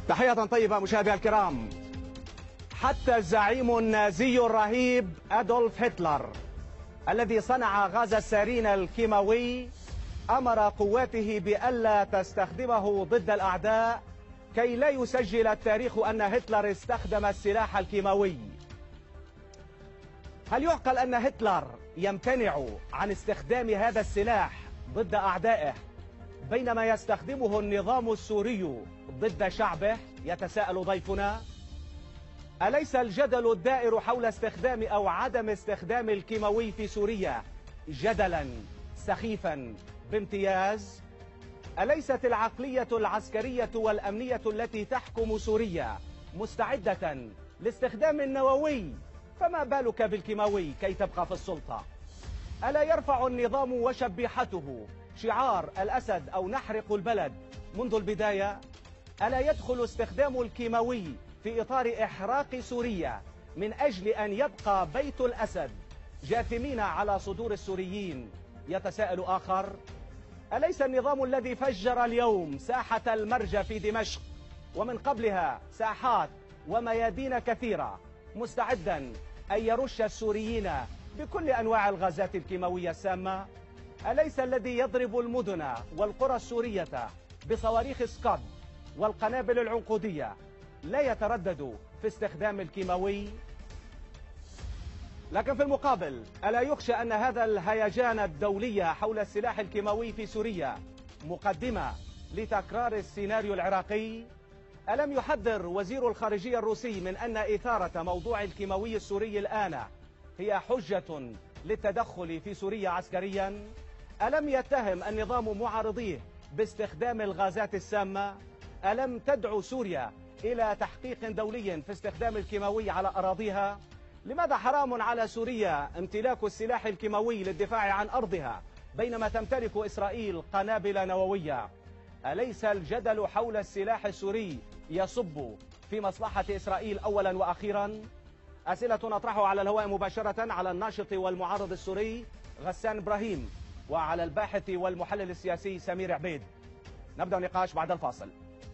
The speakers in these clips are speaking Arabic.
تحية طيبة مشاهدينا الكرام. حتى الزعيم النازي الرهيب أدولف هتلر الذي صنع غاز السارين الكيماوي أمر قواته بألا تستخدمه ضد الأعداء كي لا يسجل التاريخ أن هتلر استخدم السلاح الكيماوي. هل يعقل أن هتلر يمتنع عن استخدام هذا السلاح ضد أعدائه بينما يستخدمه النظام السوري ضد شعبه؟ يتساءل ضيفنا. أليس الجدل الدائر حول استخدام أو عدم استخدام الكيماوي في سوريا جدلا سخيفا بامتياز؟ أليست العقلية العسكرية والأمنية التي تحكم سوريا مستعدة لاستخدام النووي؟ فما بالك بالكيماوي كي تبقى في السلطة؟ ألا يرفع النظام وشبيحته شعار الأسد أو نحرق البلد منذ البداية؟ ألا يدخل استخدام الكيماوي في إطار إحراق سوريا من أجل أن يبقى بيت الأسد جاثمين على صدور السوريين؟ يتساءل آخر. أليس النظام الذي فجر اليوم ساحة المرج في دمشق ومن قبلها ساحات وميادين كثيرة مستعدا أن يرش السوريين بكل أنواع الغازات الكيماوية السامة؟ أليس الذي يضرب المدن والقرى السورية بصواريخ سكاد والقنابل العنقودية لا يتردد في استخدام الكيماوي؟ لكن في المقابل ألا يخشى أن هذا الهيجان الدولي حول السلاح الكيماوي في سوريا مقدمة لتكرار السيناريو العراقي؟ ألم يحذر وزير الخارجية الروسي من أن إثارة موضوع الكيماوي السوري الآن هي حجة للتدخل في سوريا عسكريا؟ ألم يتهم النظام معارضيه باستخدام الغازات السامة؟ ألم تدعو سوريا إلى تحقيق دولي في استخدام الكيماوي على أراضيها؟ لماذا حرام على سوريا امتلاك السلاح الكيماوي للدفاع عن أرضها بينما تمتلك إسرائيل قنابل نووية؟ أليس الجدل حول السلاح السوري يصب في مصلحة إسرائيل أولا وأخيرا؟ أسئلة نطرحها على الهواء مباشرة على الناشط والمعارض السوري غسان إبراهيم وعلى الباحث والمحلل السياسي سمير عبيد. نبدأ النقاش بعد الفاصل.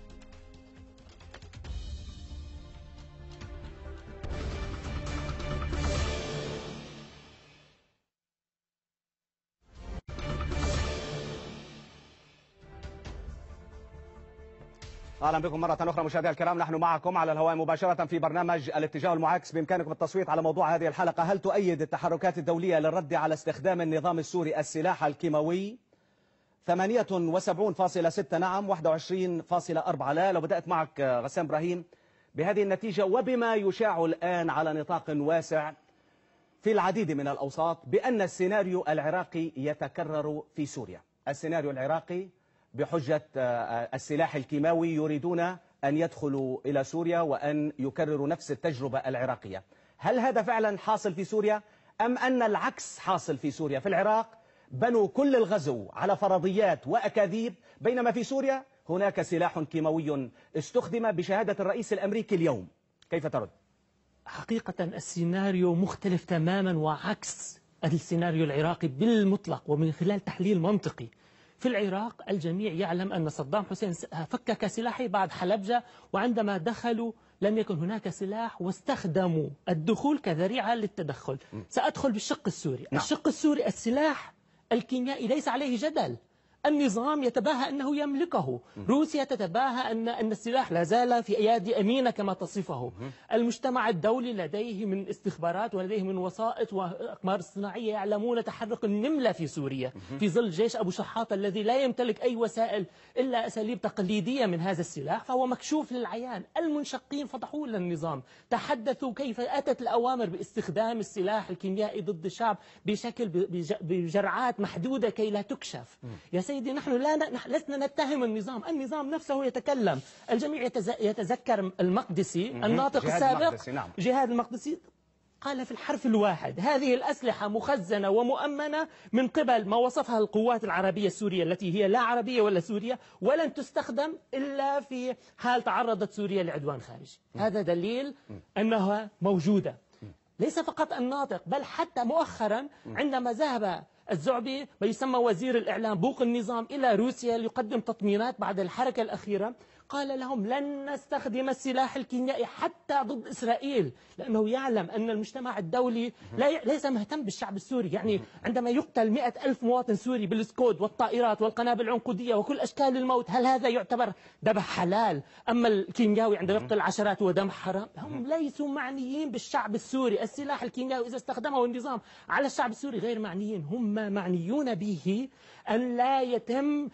اهلا بكم مره اخرى مشاهدينا الكرام. نحن معكم على الهواء مباشره في برنامج الاتجاه المعاكس. بامكانكم التصويت على موضوع هذه الحلقه: هل تؤيد التحركات الدوليه للرد على استخدام النظام السوري السلاح الكيماوي؟ 78.6 نعم، 21.4 لا. لو بدات معك غسان ابراهيم بهذه النتيجه وبما يشاع الان على نطاق واسع في العديد من الاوساط بان السيناريو العراقي يتكرر في سوريا، السيناريو العراقي بحجة السلاح الكيماوي يريدون أن يدخلوا إلى سوريا وأن يكرروا نفس التجربة العراقية. هل هذا فعلا حاصل في سوريا أم أن العكس حاصل في سوريا؟ في العراق بنوا كل الغزو على فرضيات وأكاذيب، بينما في سوريا هناك سلاح كيماوي استخدم بشهادة الرئيس الأمريكي اليوم. كيف ترد؟ حقيقة السيناريو مختلف تماما وعكس السيناريو العراقي بالمطلق ومن خلال تحليل منطقي. في العراق الجميع يعلم أن صدام حسين فكك سلاحه بعد حلبجة، وعندما دخلوا لم يكن هناك سلاح واستخدموا الدخول كذريعة للتدخل. سأدخل بالشق السوري. الشق السوري السلاح الكيميائي ليس عليه جدل، النظام يتباهى أنه يملكه، روسيا تتباهى أن السلاح لا زال في أيادي أمينة كما تصفه، المجتمع الدولي لديه من استخبارات ولديه من وسائط وأقمار صناعية يعلمون تحرك النملة في سوريا في ظل جيش أبو شحاط الذي لا يمتلك أي وسائل إلا أساليب تقليدية من هذا السلاح، فهو مكشوف للعيان. المنشقين فضحوا للنظام، تحدثوا كيف أتت الأوامر باستخدام السلاح الكيميائي ضد الشعب بشكل بجرعات محدودة كي لا تكشف. يا سيدي نحن لسنا نتهم النظام نفسه يتكلم. الجميع يتذكر المقدسي الناطق السابق نعم. جهاد المقدسي قال في الحرف الواحد: هذه الأسلحة مخزنة ومؤمنة من قبل ما وصفها القوات العربية السورية التي هي لا عربية ولا سورية، ولن تستخدم إلا في حال تعرضت سوريا لعدوان خارجي. هذا دليل أنها موجودة. ليس فقط الناطق بل حتى مؤخرا عندما ذهب الزعبي ما يسمى وزير الإعلام بوق النظام إلى روسيا ليقدم تطمينات بعد الحركة الأخيرة، قال لهم لن نستخدم السلاح الكيميائي حتى ضد إسرائيل، لأنه يعلم أن المجتمع الدولي ليس مهتم بالشعب السوري. يعني عندما يقتل 100,000 مواطن سوري بالسكود والطائرات والقنابل العنقودية وكل أشكال الموت، هل هذا يعتبر ذبح حلال؟ أما الكيميائي عندما يقتل عشرات هو دم حرام. هم ليسوا معنيين بالشعب السوري. السلاح الكيميائي إذا استخدمه النظام على الشعب السوري غير معنيين، هم معنيون به أن لا يتم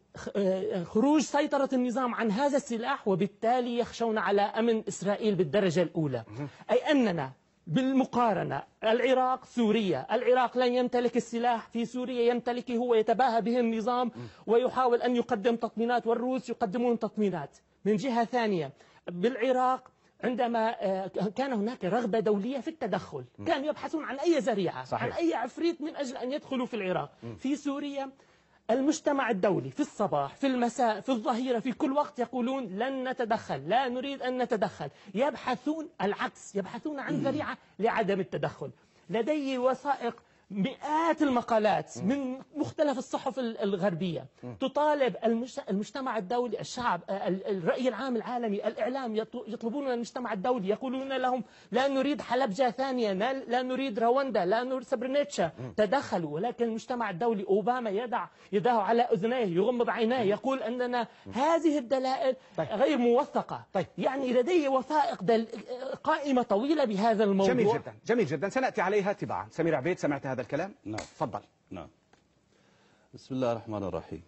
خروج سيطرة النظام عن هذا السلاح، وبالتالي يخشون على أمن إسرائيل بالدرجة الأولى. أي أننا بالمقارنة العراق سوريا، العراق لن يمتلك السلاح، في سوريا يمتلكه هو يتباهى به النظام ويحاول أن يقدم تطمينات، والروس يقدمون تطمينات. من جهة ثانية بالعراق عندما كان هناك رغبة دولية في التدخل كانوا يبحثون عن أي ذريعة، عن أي عفريت من أجل أن يدخلوا في العراق. في سوريا المجتمع الدولي في الصباح في المساء في الظهيرة في كل وقت يقولون لن نتدخل، لا نريد أن نتدخل، يبحثون العكس، يبحثون عن ذريعة لعدم التدخل. لدي وثائق مئات المقالات من مختلف الصحف الغربية تطالب المجتمع الدولي، الشعب، الرأي العام العالمي، الإعلام يطلبون من المجتمع الدولي، يقولون لهم لا نريد حلبجة ثانية، لا نريد رواندا، لا نريد سبرنيتشا، تدخلوا. ولكن المجتمع الدولي أوباما يضع يده على أذنيه يغمض عينيه يقول أننا هذه الدلائل غير موثقة. يعني لدي وثائق قائمة طويلة بهذا الموضوع. جميل جدا، جميل جدا، سنأتي عليها تباعا. سمير عبيد، سمعت هذا الكلام؟ نعم. تفضل. نعم. بسم الله الرحمن الرحيم.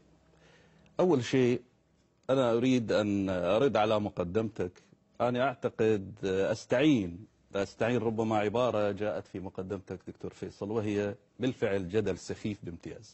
أول شيء أنا أريد أن أرد على مقدمتك. أنا أعتقد أستعين ربما عبارة جاءت في مقدمتك دكتور فيصل، وهي بالفعل جدل سخيف بامتياز.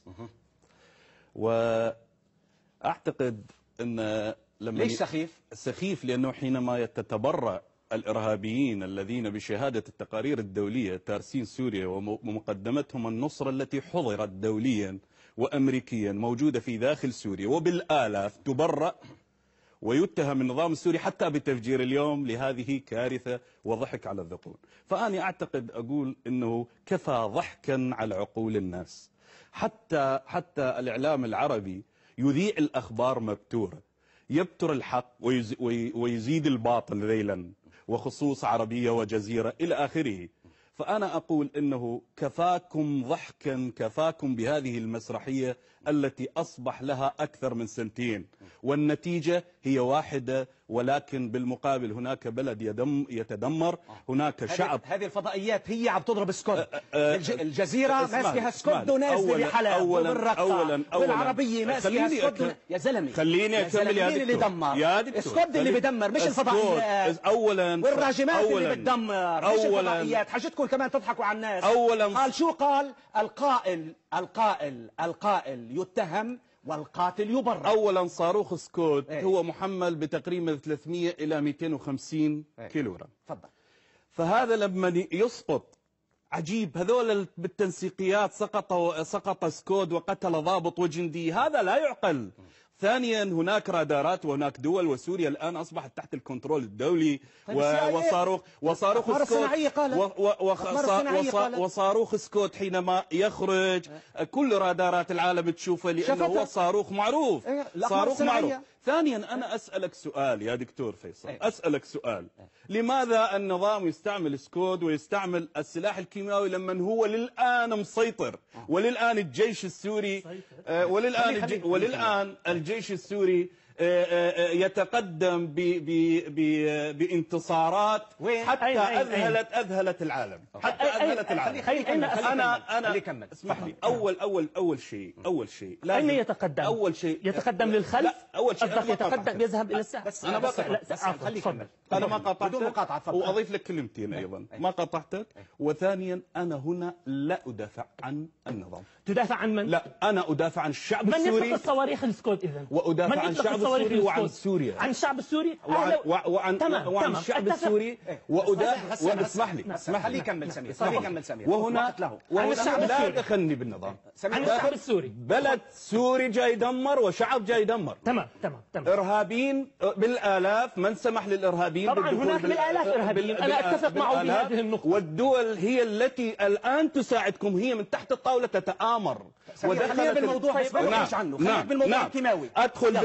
وأعتقد أن لما ليش سخيف؟ سخيف لأنه حينما تتبرأ الإرهابيين الذين بشهادة التقارير الدولية تارسين سوريا ومقدمتهم النصرة التي حضرت دوليا وأمريكيا موجودة في داخل سوريا وبالآلاف تبرأ ويتهم النظام السوري حتى بتفجير اليوم، لهذه كارثة وضحك على الذقون. فأنا أعتقد أقول أنه كفى ضحكا على عقول الناس. حتى الإعلام العربي يذيع الأخبار مبتورة، يبتر الحق ويزيد الباطل ذيلا، وخصوص عربية وجزيرة إلى آخره. فأنا أقول إنه كفاكم ضحكا، كفاكم بهذه المسرحية التي أصبح لها أكثر من سنتين، والنتيجة هي واحدة، ولكن بالمقابل هناك بلد يتدمر، هناك شعب. هذه الفضائيات هي عم تضرب سكوت. الجزيرة ماسكها سكوت ونازلة بحلب، وبالرقة والعربية ماسكها سكوت. يا زلمة خليني أكمل يا دكتور. اللي دمر السكوت اللي بدمر، مش الفضائيات. أولا والراجمات اللي بتدمر، مش الفضائيات. حاجتكم كمان تضحكوا على الناس. قال شو قال؟ القائل يتهم والقاتل يبرر. أولا صاروخ سكوت هو محمل بتقريبا 300 إلى 250 كيلوغرام. تفضل. فهذا لما يسقط عجيب، هذول بالتنسيقيات سقط سكود وقتل ضابط وجندي، هذا لا يعقل. ثانيا هناك رادارات، وهناك دول، وسوريا الآن أصبحت تحت الكنترول الدولي. وصاروخ وصاروخ سكوت حينما يخرج كل رادارات العالم تشوفه، لأنه هو صاروخ معروف. صاروخ معروف. ثانيا أنا أسألك سؤال يا دكتور فيصل، أسألك سؤال، لماذا النظام يستعمل سكود ويستعمل السلاح الكيميائي لما هو للآن مسيطر، وللآن الجيش السوري وللآن الجيش السوري يتقدم بانتصارات حتى أذهلت العالم، حتى أذهلت العالم. أنا اسمح لي، أول شيء أين يتقدم؟ أول شيء يتقدم للخلف. أول شيء يتقدم يذهب إلى الساحة. بس أنا أنا ما قاطعتك، وأضيف لك كلمتين أيضا، ما قاطعتك. وثانيا أنا هنا لا أدافع عن النظام. تدافع عن من؟ لا، أنا أدافع عن الشعب السوري. من يطلق الصواريخ السكوت إذن؟ وأدافع عن الشعب صواريخ السوري وعن السكود. سوريا، عن الشعب السوري وعن الشعب السوري واسمح لي خليه يكمل سمير، خليه يكمل سمير. وهنا لا دخلني بالنظام. عن الشعب السوري. بلد سوري جاي يدمر وشعب جاي يدمر. تمام. إرهابيين بالآلاف، من سمح للإرهابيين طبعا هناك بالآلاف إرهابيين، أنا أتفق معه بهذه النقطة. والدول هي التي الآن تساعدكم، هي من تحت الطاولة تتآمر خلينا بالموضوع بس ما نخرج عنه، خلينا بالموضوع الكيماوي. أدخل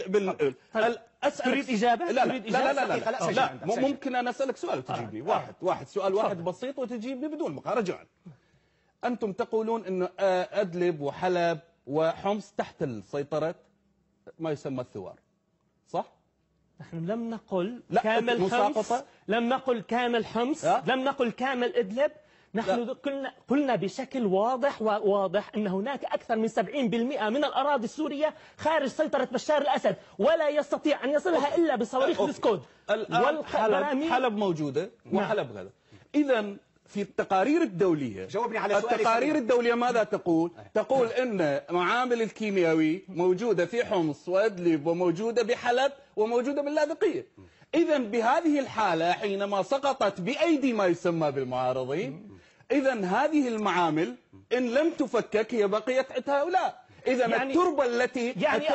تريد إجابة؟ لا ممكن أنا أسألك سؤال وتجيبني واحد سؤال واحد بسيط وتجيبني بدون مقارنة. رجعا أنتم تقولون أن أدلب وحلب وحمص تحت السيطرة ما يسمى الثوار، صح؟ نحن لم نقل لا، كامل حمص، مساقطة. لم نقل كامل حمص، لم نقل كامل إدلب. نحن قلنا بشكل واضح أن هناك أكثر من 70% من الأراضي السورية خارج سيطرة بشار الأسد، ولا يستطيع أن يصلها إلا بصواريخ السكود. حلب موجودة وحلب غدا. إذا في التقارير الدولية، جاوبني على سؤالي. التقارير الدولية ماذا تقول؟ تقول أن معامل الكيميائي موجودة في حمص وأدلب وموجودة بحلب وموجودة باللاذقية. إذا بهذه الحالة حينما سقطت بأيدي ما يسمى بالمعارضين، إذا هذه المعامل إن لم تفكك هي بقيت عند هؤلاء. إذا التربة التي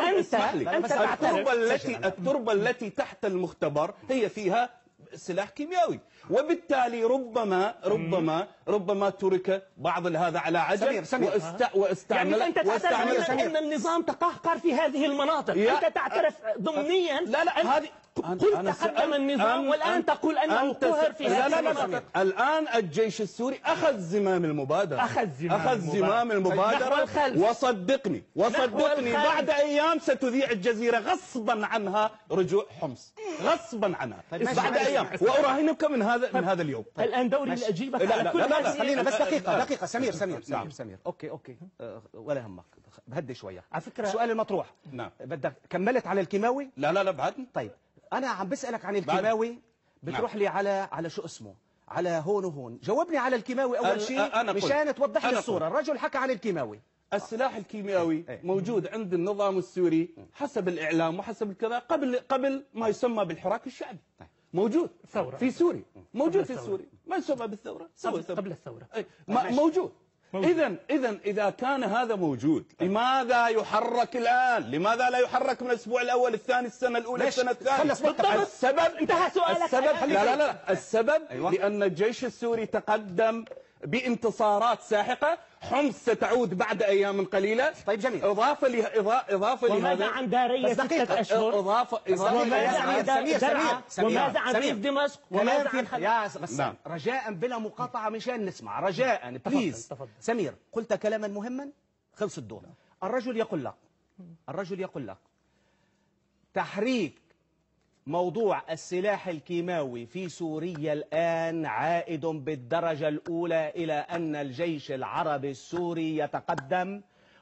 التربة التي تحت المختبر هي فيها سلاح كيميائي، وبالتالي ربما ترك بعض هذا على عجل واستعمل. يعني أنت تعترف أن النظام تقهقر في هذه المناطق، أنت تعترف ضمنيا. لا هذه قلت تقدم النظام والآن تقول أنه قهر في هذه المناطق. الآن الجيش السوري أخذ زمام المبادرة، أخذ زمام المبادرة. وصدقني بعد أيام ستذيع الجزيرة غصبا عنها رجوع حمص، غصبا عنها بعد أيام، وأراهنك من هذا اليوم. الآن دوري لأجيبك على كل هذه. خلينا بس دقيقة سمير أوكي ولا يهمك، بهدي شوية. على فكرة السؤال المطروح، نعم، بدك كملت على الكيماوي؟ لا بعدني. طيب أنا عم بسألك عن الكيماوي، بتروح لي على شو اسمه، على هون وهون. جاوبني على الكيماوي أول شيء مشان توضح لي الصورة. الرجل حكى عن الكيماوي. السلاح الكيميائي موجود عند النظام السوري حسب الإعلام وحسب الكذا قبل ما يسمى بالحراك الشعبي. موجود في سوريا، موجود في سوريا، ما يسمى بالثورة، قبل الثورة موجود. إذا كان هذا موجود، لماذا يحرك الآن؟ لماذا لا يحرك من الأسبوع الأول، الثاني، السنة الأولى، السنة الثانية؟ السبب انتهى سؤالك. السبب لأن الجيش السوري تقدم بانتصارات ساحقة. حمص ستعود بعد أيام قليلة. طيب جميل. إضافة لهذا، وماذا عن دارية 6 أشهر؟ وماذا عن درعا؟ وماذا عن ريف دمشق؟ وماذا عن رجاء بلا مقاطعة مشان نسمع، رجاء بليز. سمير، قلت كلاما مهما، خلص الدور. الرجل يقول لك تحريك موضوع السلاح الكيماوي في سوريا الآن عائد بالدرجة الأولى إلى أن الجيش العربي السوري يتقدم،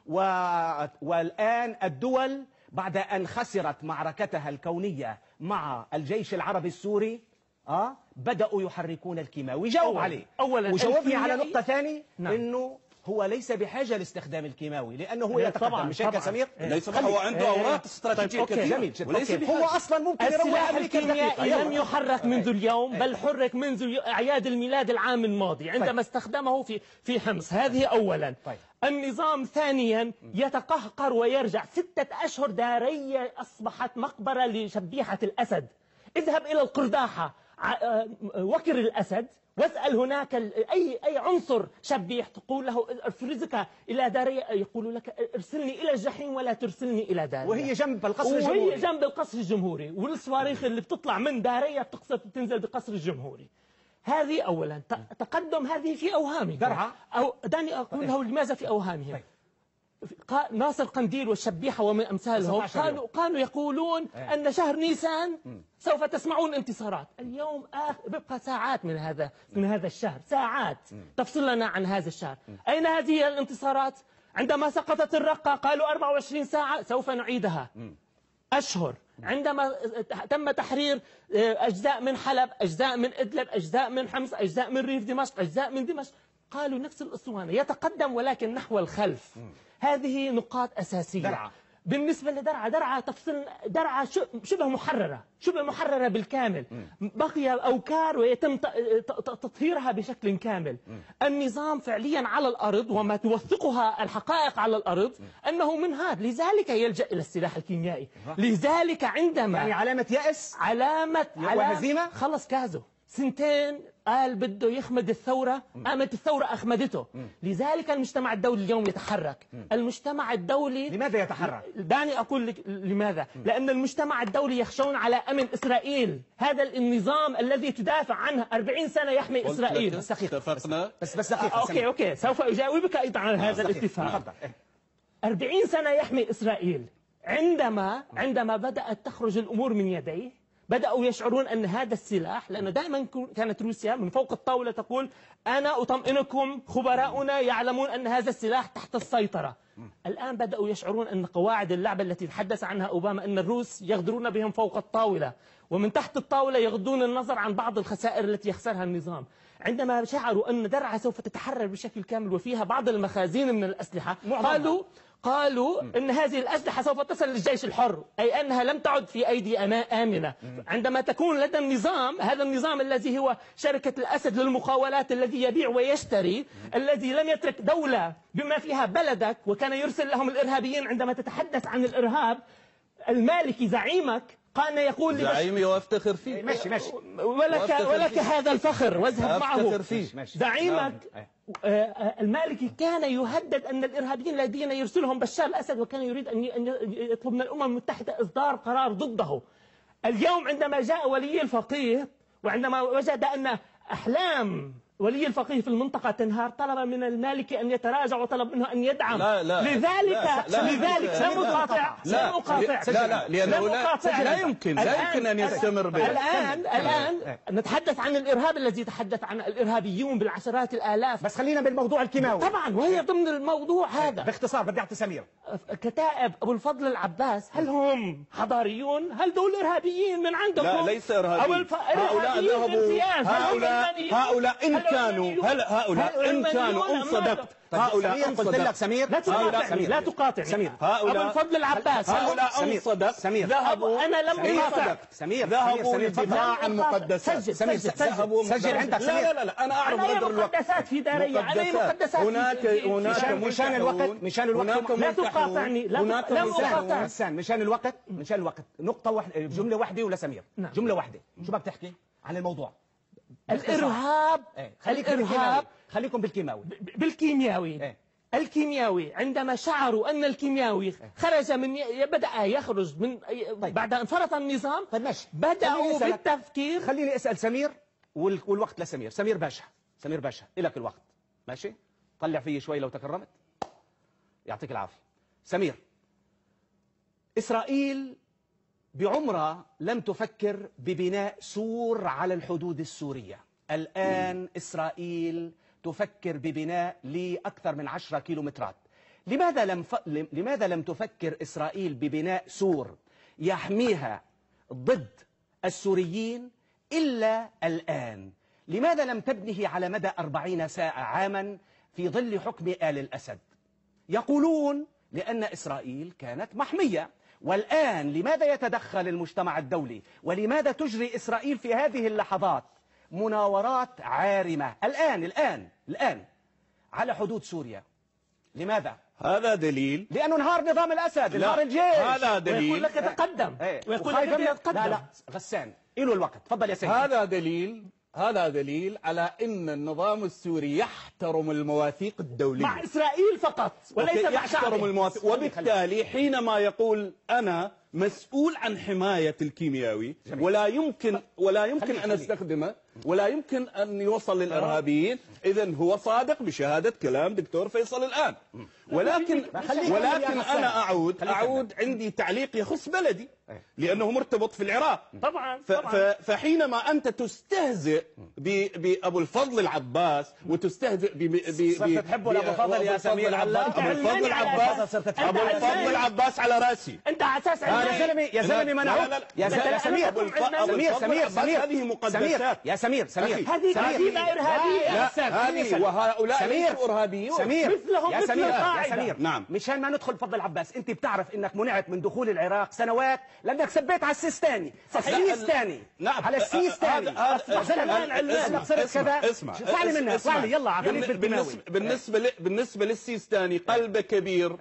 والآن الدول بعد أن خسرت معركتها الكونية مع الجيش العربي السوري بدأوا يحركون الكيماوي. جاوب عليه أولا، وجاوبني على نقطة ثانية. إنه هو ليس بحاجة لاستخدام الكيماوي لأنه هو يتقدم، مش هيك يا سمير؟ ليس، هو عنده أوراق استراتيجية كثيرة. جميل جدا. هو أصلا ممكن السلاح الكيميائي لم يحرك منذ اليوم، بل حرك منذ أعياد الميلاد العام الماضي عندما استخدمه في حمص. هذه أولا. النظام ثانيا يتقهقر ويرجع. 6 أشهر دارية أصبحت مقبرة لشبيحة الأسد. اذهب إلى القرداحة، وكر الأسد، واسأل هناك أي عنصر شبيح، تقول له افرزك إلى دارية، يقول لك ارسلني إلى الجحيم ولا ترسلني إلى دارية، وهي جنب القصر الجمهوري. والصواريخ اللي بتطلع من دارية بتنزل بقصر الجمهوري. هذه أولا. تقدم هذه في أوهامهم. دعني أقول له لماذا في أوهامهم. ناصر قنديل والشبيحة ومن أمثالهم قالوا يقولون أن شهر نيسان سوف تسمعون انتصارات. اليوم بقى ساعات من هذا الشهر، ساعات تفصل لنا عن هذا الشهر. أين هذه الانتصارات؟ عندما سقطت الرقة قالوا 24 ساعة سوف نعيدها. أشهر. عندما تم تحرير أجزاء من حلب، أجزاء من إدلب، أجزاء من حمص، أجزاء من ريف دمشق، أجزاء من دمشق، قالوا نفس الأسطوانة، يتقدم ولكن نحو الخلف. هذه نقاط أساسية. بالنسبة لدرعا تفصيل درعا شبه محررة بالكامل. بقي أوكار ويتم تطهيرها بشكل كامل. النظام فعليا على الأرض، وما توثقها الحقائق على الأرض أنه منهار، لذلك يلجأ إلى السلاح الكيميائي. لذلك عندما يعني علامة يأس، علامة وهزيمة، خلص كازو سنتين قال بده يخمد الثورة، قامت الثورة أخمدته. لذلك المجتمع الدولي اليوم يتحرك. المجتمع الدولي لماذا يتحرك؟ دعني أقول لك لماذا. لأن المجتمع الدولي يخشون على أمن إسرائيل، هذا النظام الذي تدافع عنه 40 سنة يحمي إسرائيل. بس دقيقة. بس أوكي سوف أجاوبك أيضا على هذا الاتفاق. 40 سنة يحمي إسرائيل. عندما بدأت تخرج الأمور من يديه بدأوا يشعرون أن هذا السلاح، لأنه دائما كانت روسيا من فوق الطاولة تقول أنا أطمئنكم، خبراؤنا يعلمون أن هذا السلاح تحت السيطرة. الآن بدأوا يشعرون أن قواعد اللعبة التي تحدث عنها أوباما أن الروس يغدرون بهم فوق الطاولة، ومن تحت الطاولة يغضون النظر عن بعض الخسائر التي يخسرها النظام. عندما شعروا أن درعا سوف تتحرر بشكل كامل وفيها بعض المخازين من الأسلحة، قالوا أن هذه الأسلحة سوف تصل للجيش الحر، أي أنها لم تعد في أيدي آمنة. عندما تكون لدى النظام، هذا النظام الذي هو شركة الأسد للمقاولات، الذي يبيع ويشتري، الذي لم يترك دولة بما فيها بلدك، وكان يرسل لهم الإرهابيين. عندما تتحدث عن الإرهاب، المالكي زعيمك كان يقول زعيمي وافتخر فيه. ماشي ولك هذا الففخر واذهب معه. زعيمك المالكي كان يهدد أن الإرهابيين الذين يرسلهم بشار الأسد، وكان يريد أن يطلب من الأمم المتحدة إصدار قرار ضده. اليوم عندما جاء ولي الفقيه وعندما وجد أن أحلام ولي الفقيه في المنطقة تنهار، طلب من المالكي أن يتراجع وطلب منه أن يدعم. لذلك لم أقاطع. لأنه لا يمكن أن يستمر الآن نتحدث عن الإرهاب الذي تحدث عنه الإرهابيون بالعشرات الآلاف. بس خلينا بالموضوع الكيماوي طبعا، وهي ضمن الموضوع هذا. باختصار بدي أعطي سمير. كتائب أبو الفضل العباس هل هم حضاريون؟ هل دول إرهابيين من عندكم؟ لا، ليس إرهابيين. هؤلاء إن كانوا إن صدقت. هؤلاء قلت لك سمير لا تقاطعني. سمير أبو الفضل العباس هؤلاء إن صدقت. ذهبوا. أنا لم أقاطع. ذهبوا للدفاع عن مقدسات. سجل عندك. لا أنا أعرف قدر الوقت. مقدسات في دارية. علي مقدسات. هناك مشان الوقت لا تقاطعني. لم أقاطع. مشان الوقت نقطة واحدة، جملة واحدة ولا سمير؟ جملة واحدة. شو بدك تحكي عن الموضوع؟ الإرهاب. خليكم بالكيمياوي. الكيمياوي عندما شعروا أن الكيمياوي خرج بدأ يخرج من بعد أن فرط النظام، بدأوا بالتفكير. خليني أسأل سمير والوقت لسمير. سمير باشا إلك الوقت. ماشي، طلع فيه شوي لو تكرمت، يعطيك العافية. سمير، إسرائيل بعمرها لم تفكر ببناء سور على الحدود السورية. الآن إسرائيل تفكر ببناء لأكثر من 10 كيلومترات. لماذا لم تفكر إسرائيل ببناء سور يحميها ضد السوريين إلا الآن؟ لماذا لم تبنه على مدى 40 عاما في ظل حكم آل الأسد؟ يقولون لأن إسرائيل كانت محمية. والآن لماذا يتدخل المجتمع الدولي؟ ولماذا تجري إسرائيل في هذه اللحظات مناورات عارمة الآن على حدود سوريا؟ لماذا؟ هذا دليل. لأنه انهار نظام الأسد، انهار الجيش. هذا دليل. ويقول لك تقدم. ويقول لك يتقدم. لا غسان إله الوقت. تفضل يا سيدي. هذا دليل على أن النظام السوري يحترم المواثيق الدولية مع إسرائيل فقط وليس مع يحترم المواثيق. وبالتالي حينما يقول أنا مسؤول عن حماية الكيمياوي ولا يمكن أن أستخدمه ولا يمكن أن يوصل للإرهابيين، إذن هو صادق بشهادة كلام دكتور فيصل الآن. ولكن أنا أعود عندي تعليق يخص بلدي لأنه مرتبط في العراق. طبعا. فحينما أنت تستهزئ بأبو الفضل العباس وتستهزئ صرت تحبه لأبو الفضل يا سمير. أبو الفضل العباس على رأسي. أنت على أساس يا زلمي منعوك. يا سمير هذه مقدسات. يا سمير هذه عقيدة إرهابية. هذه وهؤلاء ليسوا إرهابيون. مثلهم يا مثل سمير القاعدة. يا سمير نعم. مشان ما ندخل فضل عباس، انت بتعرف انك منعت من دخول العراق سنوات لانك سبيت على السيستاني. السيستاني نعم. على السيستاني هلا صرت كذا. اسمع لي منها، اسمع لي يلا على خليفة الكيماوي. بالنسبة للسيستاني قلبه كبير.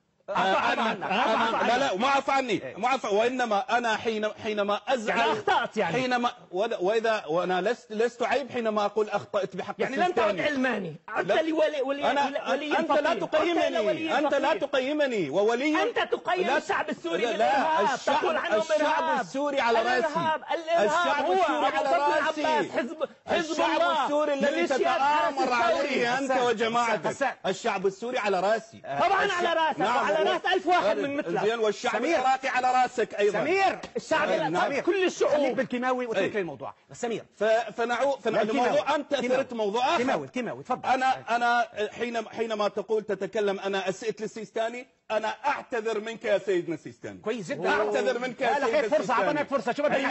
لا ما عفى عني، ما عفى، وإنما أنا حينما أزعل يعني أخطأت يعني حينما وأنا لست عيب حينما أقول أخطأت بحق يعني لم تعد علماني، عدت لي ولي أنت لا تقيمني، أنت لا تقيمني وولي. أنت تقيم الشعب السوري لا، الشعب السوري على راسي. الشعب السوري على راسي. الشعب السوري الذي تتآمر عليه أنت وجماعتك. الشعب السوري على راسي. طبعا على راسك وعلى راس 1000 واحد من مثلك. زين، والشعب العراقي على راسك أيضا. سمير الشعب كل الشعوب. خليك بالكيماوي واترك لي الموضوع. سمير فنعود الموضوع. أنت أثرت موضوع آخر. كيماوي تفضل. أنا حينما تقول تتكلم أنا أسئت للسيستاني، أنا أعتذر منك يا سيدنا السيستاني. كويس جدا. أعتذر منك يا سيدنا السيستاني. فرصة، أعطيناك فرصة. شو بدك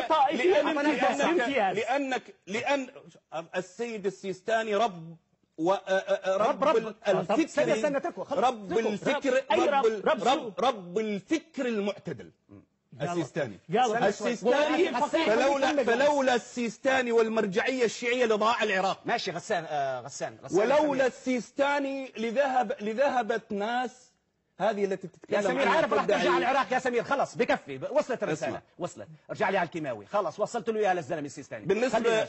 لأن السيد السيستاني رب الفكر المعتدل. السيستاني فلولا السيستاني والمرجعية الشيعية لضاع العراق. ماشي غسان ولولا السيستاني لذهبت ناس هذه التي تتكلم. يا سمير عارف راح ترجع العراق. يا سمير خلص بكفي، وصلت الرسالة. وصلت. ارجع لي على الكيماوي. خلص وصلت له اياها للزلمه السيستاني. بالنسبة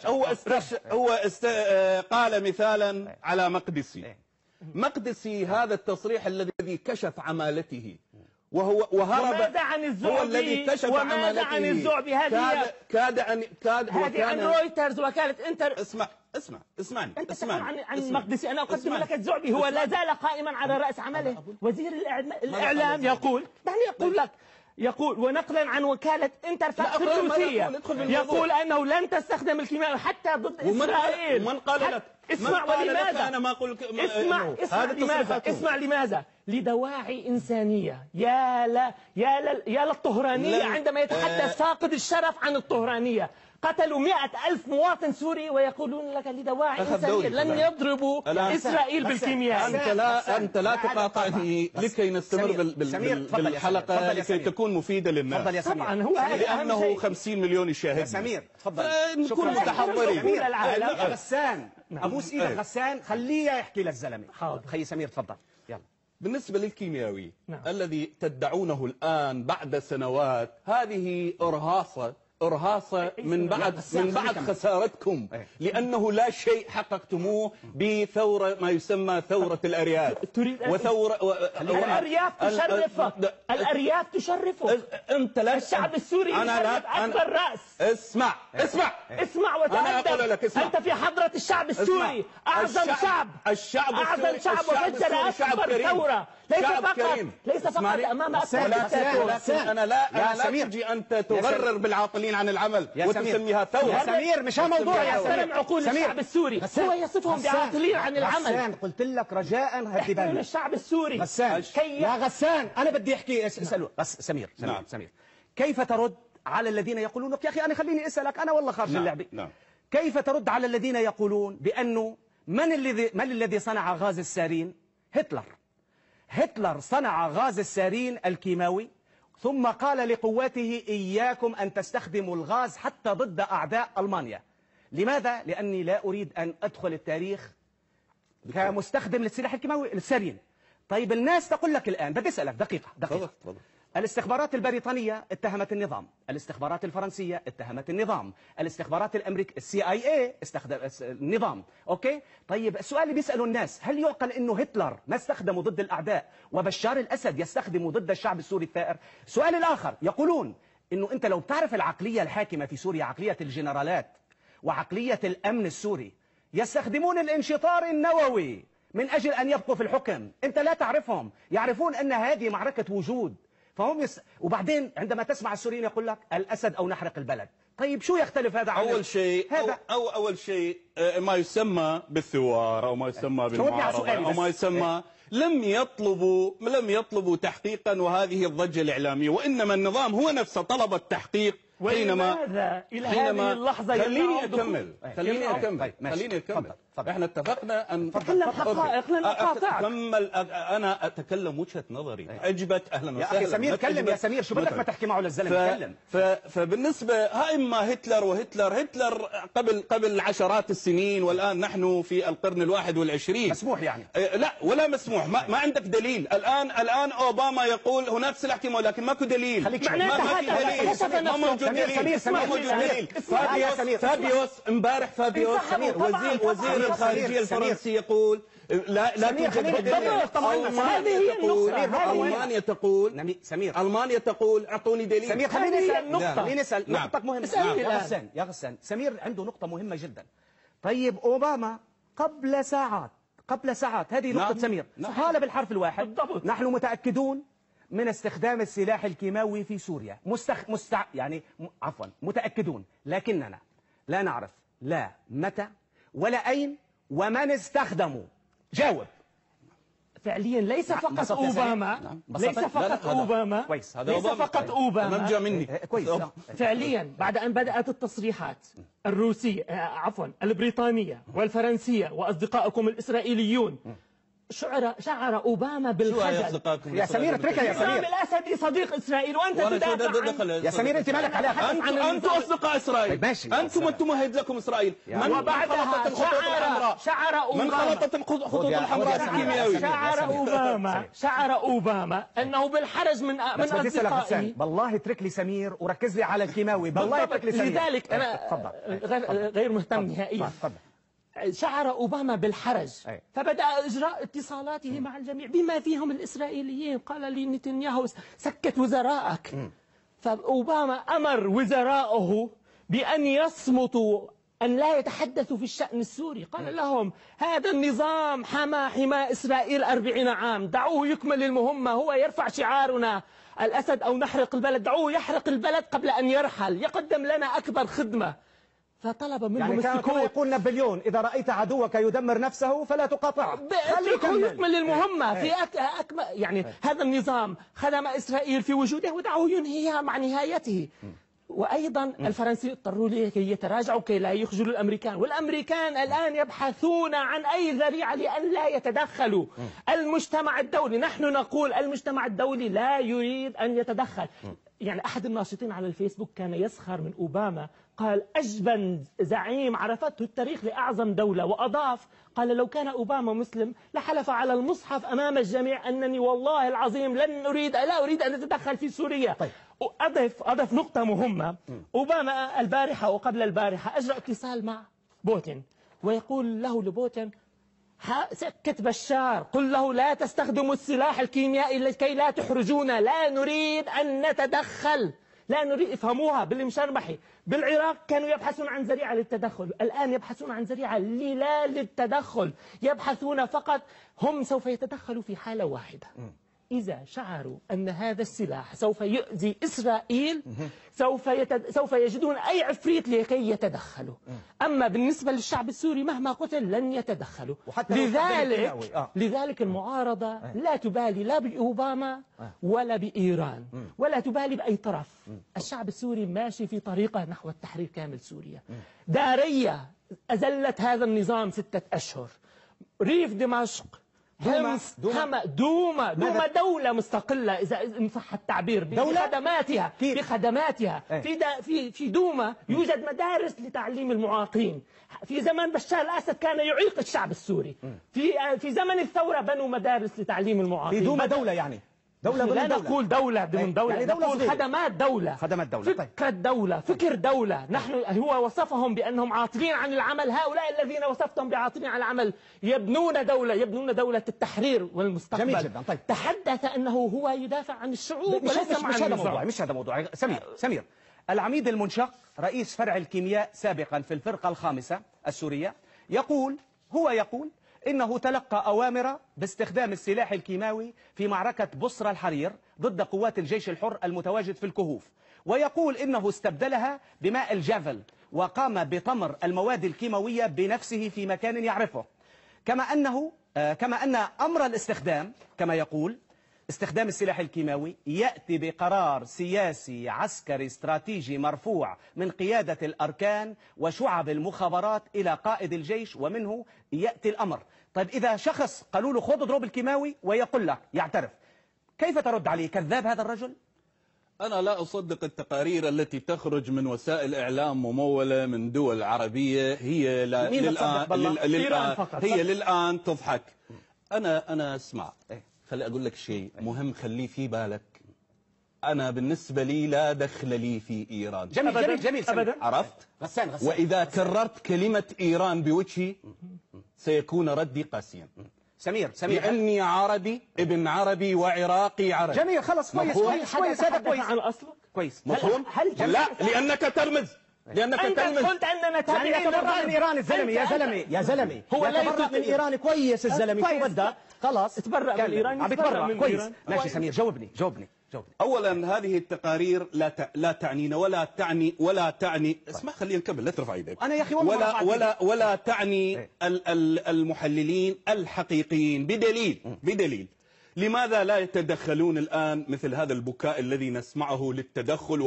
قال مثالا على مقدسي. مقدسي هذا التصريح الذي كشف عمالته وهرب. عن الزعبي هو الذي كشف عمالته. عن الزعبي هذه عن رويترز وكالة انتر. اسمعني. انت عن مقدسي. انا اقدم لك الزعبي هو لا زال قائما على رأس عمله. وزير الإعلام يقول ونقلا عن وكالة انترفاكس الروسية يقول أنه لن تستخدم الكيماوي حتى ضد إسرائيل. من قال لك؟ اسمع ولماذا؟ أنا ما أقول اسمع لماذا؟ لدواعي إنسانية. يا للطهرانية عندما يتحدث فاقد الشرف عن الطهرانية. قتلوا 100,000 مواطن سوري ويقولون لك لدواعي إنسانية لن يضربوا إسرائيل بالكيمياء. أنت لا تقاطعني لكي نستمر بالحلقة لكي تكون مفيدة للناس. طبعا هو لأنه 50 مليون يشاهد. يا سمير تفضل. نكون متحضرين. غسان أبوس إيدك غسان، خليه يحكي للزلمة. خي سمير تفضل. يلا. بالنسبة للكيمياوي الذي تدعونه الآن بعد سنوات، هذه إرهاصة من بعد خسارتكم، لأنه لا شيء حققتموه بثورة ما يسمى ثورة الأرياف. الأرياف تشرفه. أنت لا. الشعب السوري يشرف أكبر رأس. اسمع وتأدب. أنت في حضرة الشعب السوري، أعظم شعب وفجر أكبر ثورة. ليس فقط أمام أنا لا أرجي أن تغرر بالعاطلين عن العمل وتسميها ثورة. يا سمير مش هالموضوع. يا سمير عقول الشعب السوري هو يصفهم بعاطلين عن العمل. غسان قلت لك رجاء هدي بالك. الشعب السوري غسان. يا غسان أنا بدي أحكي. اسأله سمير. كيف ترد على الذين يقولون يا أخي أنا خليني أسألك أنا والله خارج اللعبة. كيف ترد على الذين يقولون بأنه من الذي صنع غاز السارين؟ هتلر صنع غاز السارين الكيماوي، ثم قال لقواته إياكم أن تستخدموا الغاز حتى ضد أعداء ألمانيا. لماذا؟ لأني لا أريد أن أدخل التاريخ كمستخدم للسلاح الكيماوي السارين. طيب الناس تقول لك الآن، بدي أسألك دقيقة. الاستخبارات البريطانية اتهمت النظام، الاستخبارات الفرنسية اتهمت النظام، الاستخبارات الأمريكية CIA استخدم النظام. أوكي؟ طيب السؤال اللي بيسأله الناس، هل يعقل أنه هتلر ما استخدمه ضد الأعداء وبشار الأسد يستخدمه ضد الشعب السوري الثائر؟ السؤال الآخر، يقولون أنه أنت لو بتعرف العقلية الحاكمة في سوريا، عقلية الجنرالات وعقلية الأمن السوري، يستخدمون الانشطار النووي من أجل أن يبقوا في الحكم. أنت لا تعرفهم، يعرفون أن هذه معركة وجود. فهم وبعدين عندما تسمع السوريين يقول لك الأسد أو نحرق البلد. طيب شو يختلف هذا عن أول شيء ما يسمى بالثوار أو ما يسمى بالمعارضة أو ما يسمى لم يطلبوا تحقيقا وهذه الضجة الإعلامية، وإنما النظام هو نفسه طلب التحقيق ولماذا إلى هذه اللحظة خليني أكمل. احنا اتفقنا أن تكلم حقائق لن أقاطعك. أنا أتكلم وجهة نظري. أجبت أهلا وسهلا. يا أخي سمير كلم يا سمير، شو بدك ما تحكي معه للزلمة يتكلم. فبالنسبة إما هتلر قبل عشرات السنين، والآن نحن في القرن ال21. مسموح يعني؟ لا ولا مسموح. ما عندك دليل. الآن أوباما يقول هناك سلاح كيماوي، لكن ماكو دليل. ما موجود دليل. فابيوس امبارح وزير الخارجية الفرنسي يقول لا توجد بديل. ألمانيا تقول اعطوني دليل. سمير خليني نسأل نقطة مهمة. يا غسان سمير عنده نقطة مهمة جدا. طيب أوباما قبل ساعات هذه نقطة سمير قال بالحرف الواحد بالضبط: نحن متأكدون من استخدام السلاح الكيماوي في سوريا. متأكدون، لكننا لا نعرف لا متى ولا أين ومن استخدموا. جاوب. فعليا ليس فقط أوباما، ليس فقط أوباما، ليس فقط أوباما. مرجع مني كويس. فعليا بعد أن بدأت التصريحات الروسية البريطانية والفرنسية وأصدقائكم الإسرائيليون، شعر أوباما بالخجل. يا سمير اتركها يا سمير. الأسدي صديق إسرائيل وأنت تدافع عن... يا سمير أنت مالك عليها. أنتم أصدقاء إسرائيل. ماشي. أنتم مهد لكم إسرائيل. وبعدها شعر أوباما من خلطت الخطوط الحمراء الكيميائية. شعر أوباما أنه بالحرج من أصدقائه. بالله اترك لي سمير وركز لي على الكيماوي. بالله اترك لي سمير. لذلك أنا غير مهتم نهائيا. شعر أوباما بالحرج، فبدأ إجراء اتصالاته مع الجميع بما فيهم الإسرائيليين. قال لي نتنياهو سكت وزرائك. فأوباما أمر وزراءه بأن يصمتوا، أن لا يتحدثوا في الشأن السوري. قال لهم هذا النظام حمى إسرائيل 40 عام، دعوه يكمل المهمة. هو يرفع شعارنا الأسد أو نحرق البلد، دعوه يحرق البلد قبل أن يرحل، يقدم لنا أكبر خدمة. فطلب منهم يعني كما يقول نابليون: إذا رأيت عدوك يدمر نفسه فلا تقاطعه. خليه يكمل المهمة في يعني هذا النظام خدم إسرائيل في وجوده ودعوه ينهيها مع نهايته. وأيضا الفرنسيين اضطروا لكي يتراجعوا كي لا يخجلوا الأمريكان، والأمريكان الآن يبحثون عن أي ذريعة لأن لا يتدخلوا. المجتمع الدولي، نحن نقول المجتمع الدولي لا يريد أن يتدخل. يعني أحد الناشطين على الفيسبوك كان يسخر من أوباما، قال أجبن زعيم عرفته التاريخ لأعظم دولة، وأضاف قال لو كان أوباما مسلم لحلف على المصحف أمام الجميع أنني والله العظيم لا أريد أن أتدخل في سوريا. طيب. أضف نقطة مهمة. أوباما البارحة وقبل البارحة أجرى اتصال مع بوتين، ويقول له لبوتين: سكت بشار، قل له لا تستخدموا السلاح الكيميائي لكي لا تحرجونا، لا نريد أن نتدخل، لا نريد. افهموها بالمشربحي. بالعراق كانوا يبحثون عن ذريعة للتدخل، الآن يبحثون عن ذريعة لا للتدخل، يبحثون فقط هم سوف يتدخلوا في حالة واحدة: إذا شعروا أن هذا السلاح سوف يؤذي إسرائيل سوف يجدون أي عفريت لكي يتدخلوا. أما بالنسبة للشعب السوري مهما قتل لن يتدخلوا. لذلك المعارضة لا تبالي لا بأوباما ولا بإيران ولا تبالي بأي طرف. الشعب السوري ماشي في طريقة نحو التحرير كامل سوريا. دارية أزلت هذا النظام 6 أشهر. ريف دمشق، دوما دولة مستقلة إذا إن صح التعبير، بخدماتها في دوما يوجد مدارس لتعليم المعاقين. في زمن بشار الأسد كان يعيق الشعب السوري. في زمن الثورة بنوا مدارس لتعليم المعاقين. في دوما دولة يعني لا نقول دولة ضمن دولة، يعني نقول خدمات دولة، فكرة دولة، فكر دولة. نحن هو وصفهم بأنهم عاطلين عن العمل. هؤلاء الذين وصفتهم بعاطلين عن العمل يبنون دولة التحرير والمستقبل. جميل جدا. طيب. تحدث أنه هو يدافع عن الشعوب وليس عن النظام. مش هذا موضوع. سمير العميد المنشق رئيس فرع الكيمياء سابقا في الفرقة الخامسة السورية يقول إنه تلقى أوامر باستخدام السلاح الكيماوي في معركة بصرى الحرير ضد قوات الجيش الحر المتواجد في الكهوف، ويقول إنه استبدلها بماء الجافل وقام بطمر المواد الكيماوية بنفسه في مكان يعرفه، كما أن أمر الاستخدام كما يقول استخدام السلاح الكيماوي يأتي بقرار سياسي عسكري استراتيجي مرفوع من قيادة الأركان وشعب المخابرات إلى قائد الجيش، ومنه يأتي الأمر. طيب إذا شخص قالوا له خذ اضرب الكيماوي ويقول لك يعترف، كيف ترد عليه؟ كذاب هذا الرجل؟ أنا لا أصدق التقارير التي تخرج من وسائل إعلام ممولة من دول عربية هي للآن تضحك. أنا اسمع، خلي أقول لك شيء مهم خليه في بالك. أنا بالنسبة لي لا دخل لي في إيران. جميل أبدا. عرفت؟ غسان. وإذا كررت كلمة إيران بوجهي سيكون ردي قاسيا. سمير لأني عربي ابن عربي وعراقي عربي. جميل، خلص كويس هذا كويس عن أصلك كويس. مفهوم؟ لا، لأنك ترمز. أنت قلت أننا تابعين يتبرأ من إيران الزلمة. يا زلمة هو لا يتبرأ من إيران كويس الزلمة. شو بدك؟ خلاص تبرأ من إيران. عم يتبرأ كويس. ماشي سمير، جاوبني. أولا هذه التقارير لا تعنينا ولا تعني اسمع، خلينا نكمل، لا ترفع ايدك. أنا يا أخي ولا تعني المحللين الحقيقيين. بدليل لماذا لا يتدخلون الآن مثل هذا البكاء الذي نسمعه للتدخل،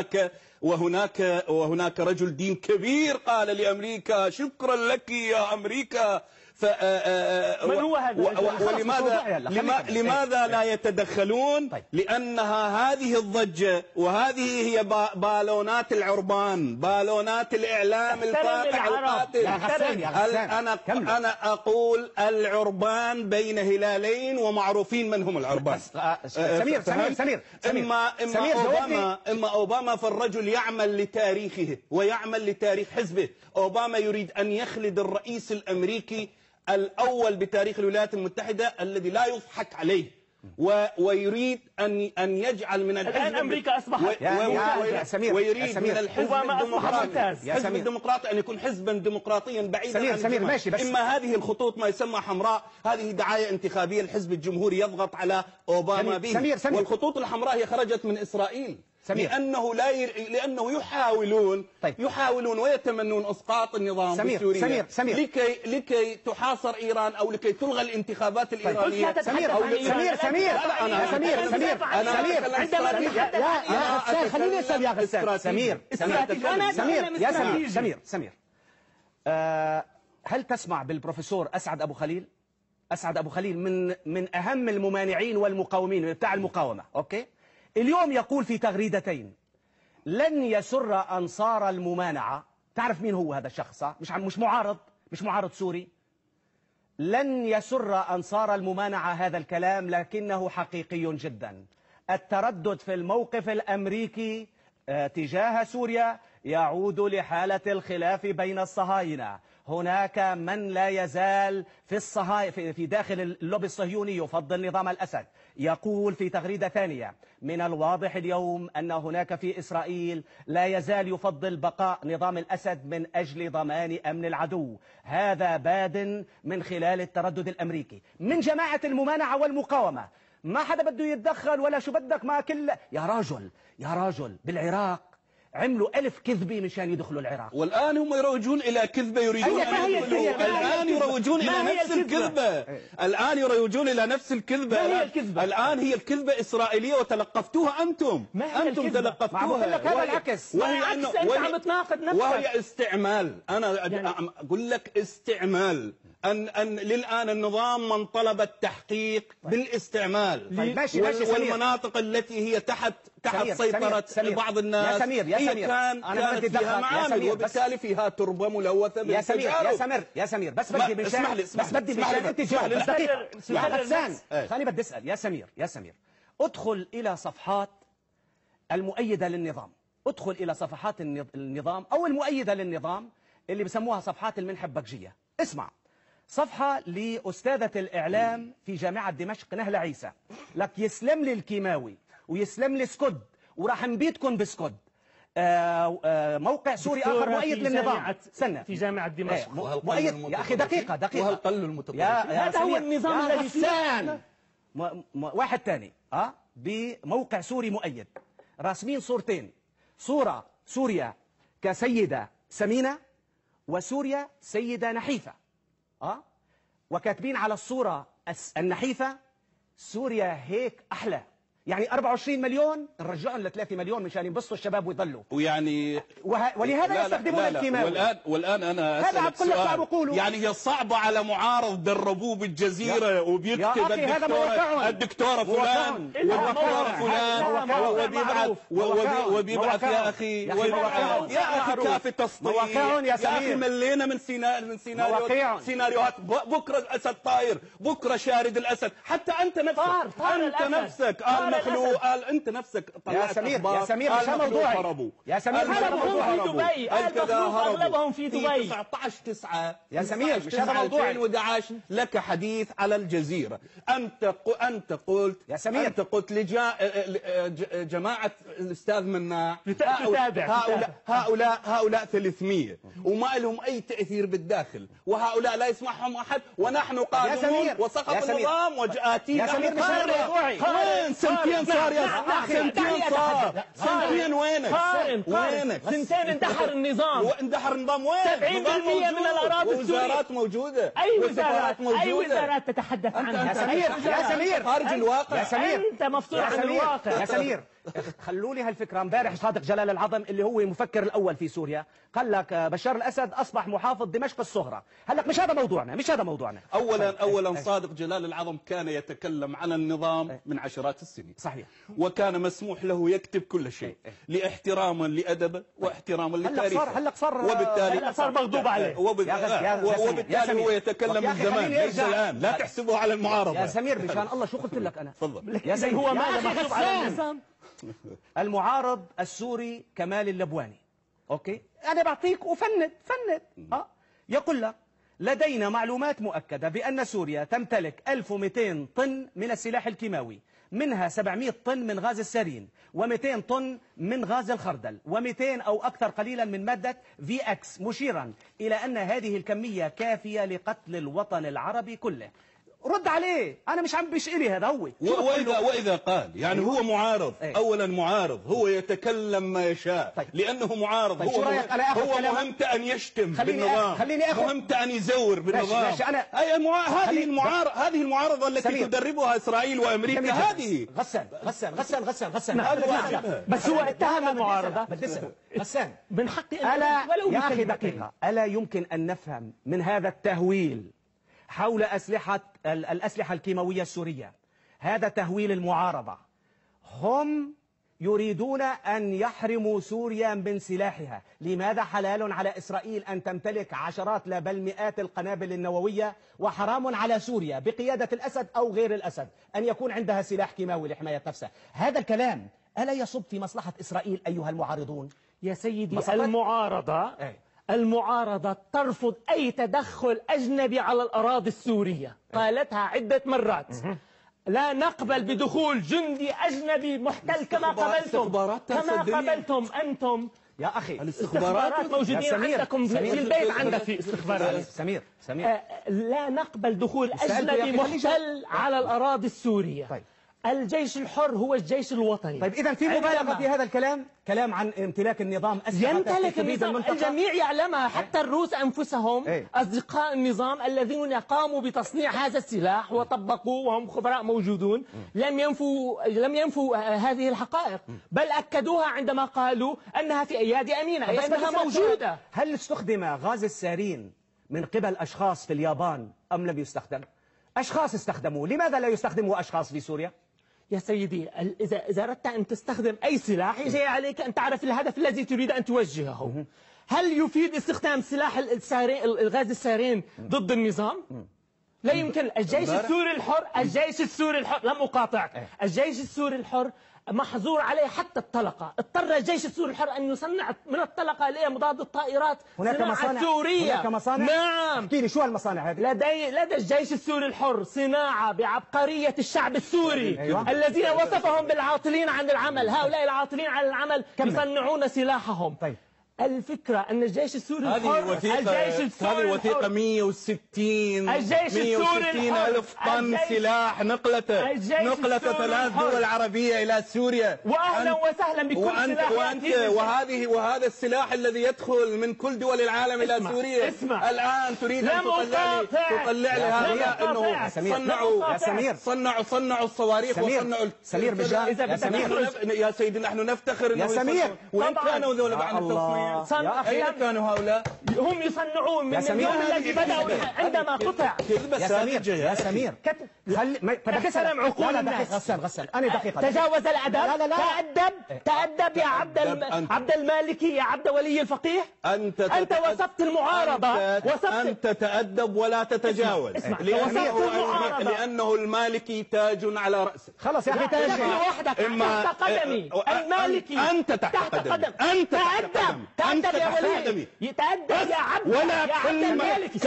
وهناك رجل دين كبير قال لأمريكا شكرا لك يا أمريكا. من هو هذا؟ لماذا لا يتدخلون؟ لأنها هذه الضجة وهذه هي بالونات العربان، بالونات الإعلام الفاقع القاتل. أنا أقول العربان بين هلالين ومعروفين من هم العربان. سمير إما أوباما فالرجل يعمل لتاريخه ويعمل لتاريخ حزبه. أوباما يريد أن يخلد الرئيس الأمريكي الأول بتاريخ الولايات المتحدة الذي لا يضحك عليه، ويريد أن يجعل من الحزب الآن أمريكا أصبحت ويريد من الحزب الديمقراطي أن يكون حزبا ديمقراطيا بعيدا عن سمير ماشي. بس إما هذه الخطوط ما يسمى حمراء، هذه دعاية انتخابية الحزب الجمهوري يضغط على أوباما به. والخطوط الحمراء هي خرجت من إسرائيل لأنه يحاولون ويتمنون إسقاط النظام السوري لكي تحاصر إيران أو لكي تلغى الانتخابات الإيرانية. سمير هل تسمع بالبروفيسور أسعد أبو خليل؟ أسعد أبو خليل من أهم الممانعين والمقاومين بتاع المقاومة. أوكي، اليوم يقول في تغريدتين لن يسر أنصار الممانعة. تعرف مين هو هذا الشخص؟ مش معارض سوري. لن يسر أنصار الممانعة هذا الكلام، لكنه حقيقي جدا. التردد في الموقف الأمريكي تجاه سوريا يعود لحالة الخلاف بين الصهاينة. هناك من لا يزال في داخل اللوبي الصهيوني يفضل نظام الأسد. يقول في تغريدة ثانية من الواضح اليوم أن هناك في إسرائيل لا يزال يفضل بقاء نظام الأسد من أجل ضمان أمن العدو. هذا باد من خلال التردد الأمريكي من جماعة الممانعة والمقاومة. ما حدا بده يتدخل ولا شو بدك، ما كل يا راجل بالعراق عملوا 1000 كذبة مشان يدخلوا العراق، والآن هم يروجون إلى كذبة يريدون أن يدخلوا. الآن يروجون إلى نفس الكذبة. الآن يروجون إلى نفس الكذبة. الآن هي الكذبة إسرائيلية وتلقفتوها أنتم. أنتم تلقفتوها. هذا العكس. وهي استعمال. أنا أقول لك استعمال. للآن النظام من طلب التحقيق بالاستعمال. والمناطق التي هي تحت سيطرة بعض الناس كانت فيها معامل، وبالتالي فيها تربة ملوثة بالتجارب. يا سمير بس بدي مشان انت تجاوب. بس دقيقة يا غسان، خليني بدي اسال يا سمير ادخل الى صفحات المؤيدة للنظام، ادخل الى صفحات النظام او المؤيدة للنظام اللي بسموها صفحات المنحبكجية. اسمع، صفحة لأستاذة الإعلام في جامعة دمشق نهلة عيسى، لك يسلم لي الكيماوي ويسلم لي سكود وراح نبيتكم بسكود. موقع سوري آخر مؤيد للنظام. سنة في جامعة دمشق مؤيد. يا أخي دقيقة وهل المتطرفين؟ هذا هو النظام الذي واحد ثاني بموقع سوري مؤيد راسمين صورتين، صورة سوريا كسيدة سمينة وسوريا سيدة نحيفة. وكاتبين على الصورة النحيفة سوريا هيك أحلى. يعني 24 مليون نرجعهم ل 3 مليون مشان ينبسطوا الشباب ويضلوا. ويعني ولهذا يستخدمون الكيماوي. والآن أنا أسألك سؤال. يعني هي صعبة على معارض دربوه بالجزيرة وبيكتب الدكتورة فلان وبيبعث يا أخي كافي تسطيح. يا أخي ملينا من سيناريوهات. بكرة الأسد طاير، بكرة شارد الأسد. حتى أنت نفسك مخلوق. قال انت نفسك طلعت اخبار. يا سمير مش موضوعي. يا سمير هربوا في دبي. اغلبهم في دبي 19/9. يا سمير مش هذا موضوعي. 2011 لك حديث على الجزيرة. انت قلت يا سمير، انت قلت جماعة الاستاذ مناع هؤلاء 300 وما لهم اي تأثير بالداخل، وهؤلاء لا يسمعهم احد، ونحن قادمون وسقط النظام وجاتينا. يا سمير مش هذا موضوعي. سنتين صار يا سنتين وينك؟ سنتين اندحر النظام. وين؟ 70% من الاراضي السورية. وزارات موجودة. اي وزارات تتحدث عنها؟ يا سمير خارج الواقع. يا سمير انت مفصول عن الواقع. يا سمير خلوا لي هالفكره. امبارح صادق جلال العظم اللي هو المفكر الاول في سوريا قال لك بشار الاسد اصبح محافظ دمشق الصغرى. هلا مش هذا موضوعنا. اولا صادق جلال العظم كان يتكلم عن النظام من عشرات السنين. صحيح. وكان مسموح له يكتب كل شيء لاحتراما لادبه واحتراما لتاريخه. هلا صار مغضوب عليه. وبالتالي هو يتكلم من زمان ليس الان. لا تحسبه على المعارضه. يا سمير مشان الله شو قلت لك انا؟ تفضل. يا سمير هو ماذا مغضوب على النظام؟ المعارض السوري كمال اللبواني، اوكي، انا بعطيك وفند يقول لك لدينا معلومات مؤكدة بأن سوريا تمتلك 1200 طن من السلاح الكيماوي، منها 700 طن من غاز السارين، و200 طن من غاز الخردل، و200 أو أكثر قليلا من مادة VX، مشيرا إلى أن هذه الكمية كافية لقتل الوطن العربي كله. رد عليه، أنا مش عم بشقلي هذا هو. وإذا قال يعني هو معارض. أولا معارض، هو يتكلم ما يشاء. طيب. لأنه معارض. طيب هو مهمت أن يشتم بالنظام، مهمت أن يزور بالنظام. هذه المعارضة التي تدربها إسرائيل وأمريكا. هذه غسان بس هو اتهم المعارضة. غسان من حقي يا أخي دقيقة، ألا يمكن أن نفهم من هذا التهويل حول الأسلحة الكيماوية السورية هذا تهويل المعارضة؟ هم يريدون أن يحرموا سوريا من سلاحها. لماذا حلال على إسرائيل أن تمتلك عشرات لا بل مئات القنابل النووية، وحرام على سوريا بقيادة الأسد أو غير الأسد أن يكون عندها سلاح كيماوي لحماية نفسها؟ هذا الكلام ألا يصب في مصلحة إسرائيل أيها المعارضون؟ يا سيدي المعارضة ترفض أي تدخل أجنبي على الأراضي السورية. قالتها عدة مرات. لا نقبل بدخول جندي أجنبي محتل كما قبلتم أنتم. يا أخي الاستخبارات موجودين عندكم في البيت. عندك في استخبارات. سمير لا نقبل دخول أجنبي محتل على الأراضي السورية. طيب. الجيش الحر هو الجيش الوطني. طيب إذا في مبالغة في هذا الكلام، كلام عن امتلاك النظام يمتلك النظام. الجميع يعلمها، حتى الروس أنفسهم أصدقاء النظام الذين قاموا بتصنيع هذا السلاح وطبقوه وهم خبراء موجودون لم ينفوا هذه الحقائق، بل أكدوها عندما قالوا أنها في أيادي أمينة، أنها موجودة. هل استخدم غاز السارين من قبل أشخاص في اليابان أم لم يستخدم؟ أشخاص استخدموا، لماذا لا يستخدموا أشخاص في سوريا؟ يا سيدي إذا أردت أن تستخدم أي سلاح يجب عليك أن تعرف الهدف الذي تريد أن توجهه. هل يفيد استخدام سلاح الغاز السارين ضد النظام؟ لا يمكن. الجيش السوري الحر لم أقاطعك. الجيش السوري الحر محظور عليه حتى الطلقة. اضطر الجيش السوري الحر أن يصنع من الطلقة اللي هي مضاد الطائرات صناعة سورية. هناك مصانع؟ نعم. احكي لي شو هالمصانع هذه؟ لدى الجيش السوري الحر صناعة بعبقرية الشعب السوري الذين وصفهم بالعاطلين عن العمل. هؤلاء العاطلين عن العمل يصنعون سلاحهم. طيب. الفكرة أن الجيش السوري هذه وثيقة 160 ألف طن سلاح نقلته 3 دول عربية إلى سوريا. وأهلا وسهلا بكل سلاح وهذا السلاح الذي يدخل من كل دول العالم إلى سوريا. الآن تريد أن تطلع لهؤلاء أنه صنعوا الصواريخ وصنعوا سمير بجاه يا سيدي نحن نفتخر أنه يا سمير وين كانوا ذولا بعد التصوير؟ أين كانوا هؤلاء؟ هم يصنعون من اليوم الذي بدأوا عندما قطع. يا سمير كسر عقول الناس. غسل أنا دقيقة. تجاوز الأدب. تأدب يا عبد المالكي، يا عبد ولي الفقيه. أنت وصفت المعارضة. أنت تأدب ولا تتجاوز. لأنه المالكي تاج على رأسه. خلاص يا أخي تاج وحدك تحت قدمي. المالكي أنت تحت قدمي. أنت تأدب يا ولي. يتأدب يا عبد المالكي.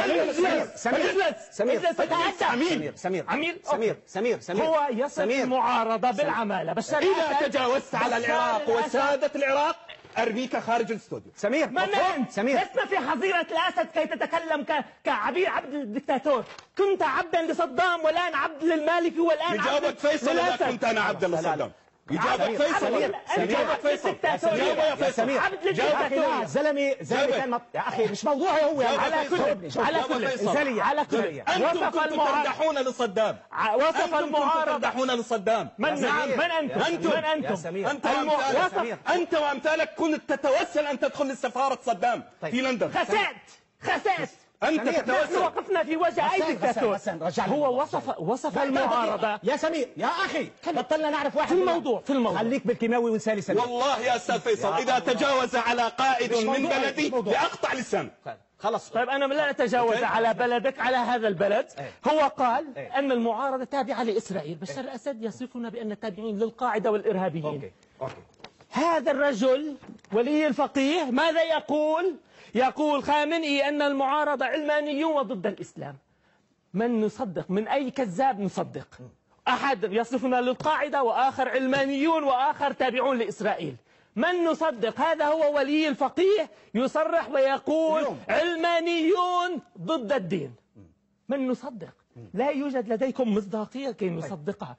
سمير هو يصف المعارضة بالعمالة. إذا تجاوزت على العراق وسادة العراق أرميك خارج الاستوديو. سمير من أنت؟ لسنا في حظيرة الأسد كي تتكلم كعبير عبد الدكتاتور. كنت عبدا لصدام والآن عبد للمالكي والآن يجاوبك فيصل إذا كنت أنا عبدا لصدام. يجاوبك فيصل. سمير زلمي كان يا اخي مش موضوعي هو على كل انتم كنتم تردحون لصدام. وصف المعارضة تردحون لصدام. من انتم انت وامثالك كنت تتوسل ان تدخل لسفارة صدام في لندن. خسأت أنت نحن وقفنا في وجه أي دكتاتور. هو وصف المعارضة. يا سمير يا أخي بطلنا نعرف واحد في الموضوع خليك بالكيماوي ونسالي سمير. والله يا أستاذ فيصل إذا تجاوز على قائد من بلدي لأقطع لسانه. خلص. طيب أنا لا أتجاوز على بلدك، على هذا البلد. هو قال أن المعارضة تابعة لإسرائيل. بشار الأسد يصفنا بأن تابعين للقاعدة والإرهابيين. هذا الرجل ولي الفقيه ماذا يقول؟ يقول خامنئي أن المعارضة علمانيون وضد الإسلام. من نصدق؟ من أي كذاب نصدق؟ أحد يصفنا للقاعدة وآخر علمانيون وآخر تابعون لإسرائيل. من نصدق؟ هذا هو ولي الفقيه يصرح ويقول علمانيون ضد الدين. من نصدق؟ لا يوجد لديكم مصداقية كي نصدقها.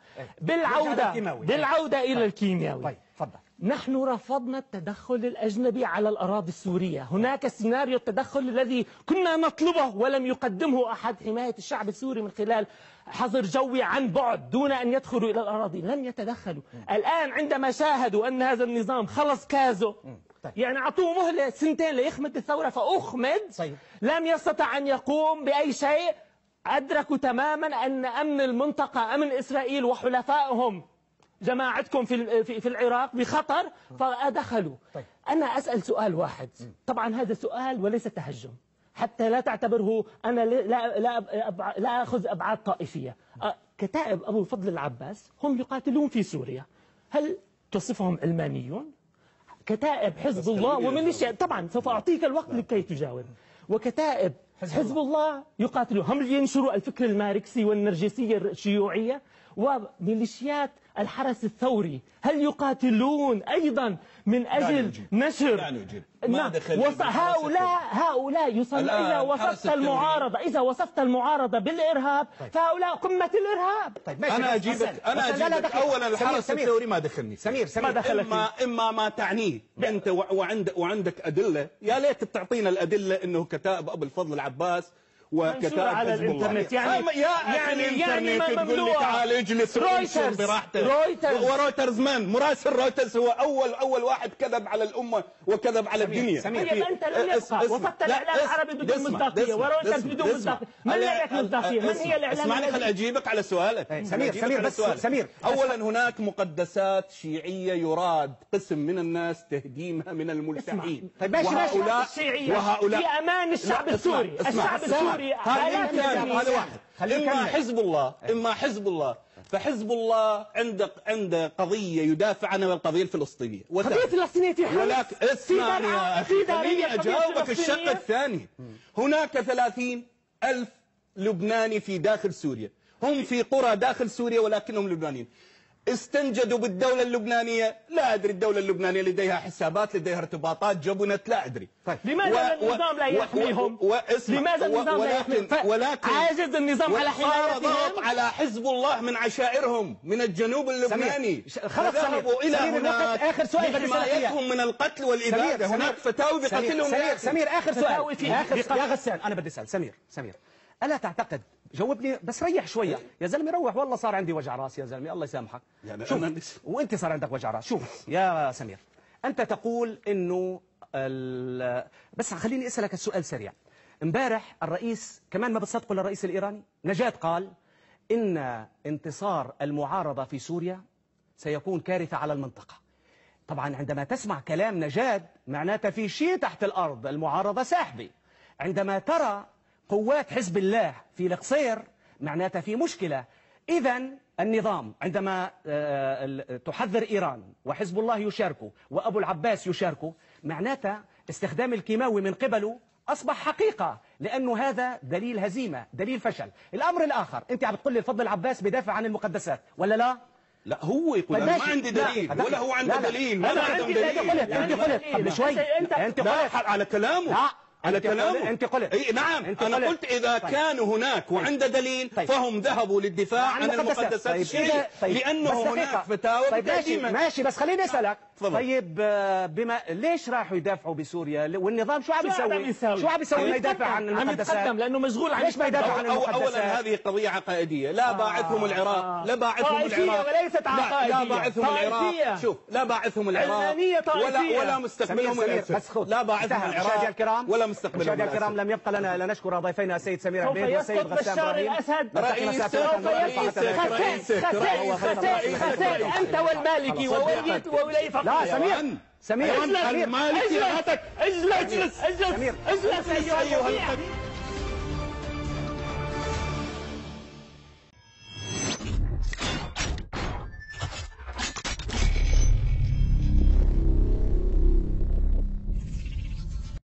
بالعودة إلى الكيمياوي. طيب تفضل. نحن رفضنا التدخل الأجنبي على الأراضي السورية. هناك سيناريو التدخل الذي كنا نطلبه ولم يقدمه أحد، حماية الشعب السوري من خلال حظر جوي عن بعد دون أن يدخلوا إلى الأراضي. لم يتدخلوا. الآن عندما شاهدوا أن هذا النظام خلص كازو، يعني أعطوه مهلة 2 ليخمد الثورة فأخمد، لم يستطع أن يقوم بأي شيء. أدركوا تماما أن أمن المنطقة، أمن إسرائيل وحلفائهم جماعتكم في العراق بخطر، فدخلوا. أنا أسأل سؤال واحد، طبعا هذا سؤال وليس تهجم، حتى لا تعتبره أنا لا أخذ أبعاد طائفية. كتائب أبو الفضل العباس هم يقاتلون في سوريا، هل تصفهم علمانيون؟ كتائب حزب الله وميليشيا، طبعا سوف أعطيك الوقت لكي تجاوب. وكتائب حزب الله يقاتلون، هم ينشروا الفكر الماركسي والنرجسية الشيوعية. وميليشيات الحرس الثوري هل يقاتلون أيضا من أجل نشر؟ هؤلاء يصنعون. إذا وصفت المعارضة بالإرهاب فهؤلاء قمة الإرهاب. طيب أنا أجيبك أولا الحرس الثوري ما دخلني. سمير إما ما تعنيه أنت وعندك أدلة، يا ليت تعطينا الأدلة أنه كتائب أبو الفضل العباس وكتائب على حزب الله. الانترنت يعني ما تقول لي تعال اجلس رويترز براحتك. ورويترز من؟ مراسل رويترز هو اول واحد كذب على الامه وكذب على الدنيا. طيب انت لم يبقى وصفت الاعلام العربي بدون مصداقيه ورويترز بدون مصداقيه. من لا يكون مصداقيه؟ من هي الاعلام؟ اسمعني خل اجيبك على سؤالك. سمير اولا هناك مقدسات شيعيه يراد قسم من الناس تهديمها من الملتحين. طيب وهؤلاء في امان الشعب السوري. الشعب السوري هذا واحد. إما حزب الله فحزب الله عنده قضية يدافع عنها، والقضية الفلسطينية. قضية فلسطينية. ولكن اسمعني يا أخي خليني أجاوبك الشق الثاني. هناك 30,000 لبناني في داخل سوريا، هم في قرى داخل سوريا ولكنهم لبنانيين. استنجدوا بالدولة اللبنانية؟ لا أدري، الدولة اللبنانية لديها حسابات، لديها ارتباطات، جبنت، لا أدري. لماذا النظام لا يحميهم؟ لماذا النظام لا يحميهم؟ ولكن عاجز النظام على حمايتهم؟ ضغط على حزب الله من عشائرهم من الجنوب اللبناني، ذهبوا إلى هناك آخر سؤال لحمايتهم من القتل والإبادة. هناك فتاوي بقتلهم. سمير آخر سؤال يا غسان، أنا بدي أسأل سمير ألا تعتقد، جاوبني بس ريح شوية يا زلمة، روح والله صار عندي وجع راس يا زلمة، الله يسامحك. يعني شوف وانت صار عندك وجع راس. شوف يا سمير، انت تقول انه بس خليني اسالك السؤال سريع. امبارح الرئيس كمان ما بتصدقوا للرئيس الايراني نجاد قال ان انتصار المعارضة في سوريا سيكون كارثة على المنطقة. طبعا عندما تسمع كلام نجاد معناته في شيء تحت الارض، المعارضة ساحبة. عندما ترى قوات حزب الله في القصير معناتها في مشكلة. إذا النظام عندما تحذر إيران وحزب الله يشاركه وأبو العباس يشاركه، معناتها استخدام الكيماوي من قبله أصبح حقيقة، لأنه هذا دليل هزيمة، دليل فشل. الأمر الآخر، أنت عم بتقول لي الفضل العباس بدافع عن المقدسات ولا لا؟ لا هو يقول أنا ما عندي دليل ولا هو عنده دليل. أنا عندي دليل. أنت قلت قبل شوي، أنت قلت على كلامه. لا على كلامه انت قلت. اي نعم، انا قلت اذا كان هناك وعنده دليل فهم ذهبوا للدفاع عن المقدسات الشيعية، لانه هناك فتاوى قديمة. ماشي بس خليني اسالك. طيب ليش راحوا يدافعوا بسوريا والنظام شو عم يسوي؟ شو عم يسوي؟ ما يدافع عن المقدسات؟ عم يتقدم لانه مشغول. ليش ما يدافع عن المقدسات؟ اولا هذه قضية عقائدية، لا باعثهم العراق، لا باعثهم العراق وليست عقائدية. لا باعثهم العراق. شوف، لا باعثهم العراق ولا مستقبلهم الاسد. لا باعثهم العراق ولا مستقبلهم مشاهدينا الكرام، لم يبقى لنا الا نشكر ضيفينا السيد سمير عبيد والسيد غسان ابراهيم. خسائر انت والمالكي وولي فقيه. لا سمير المالكي اجلس اجلس اجلس ايها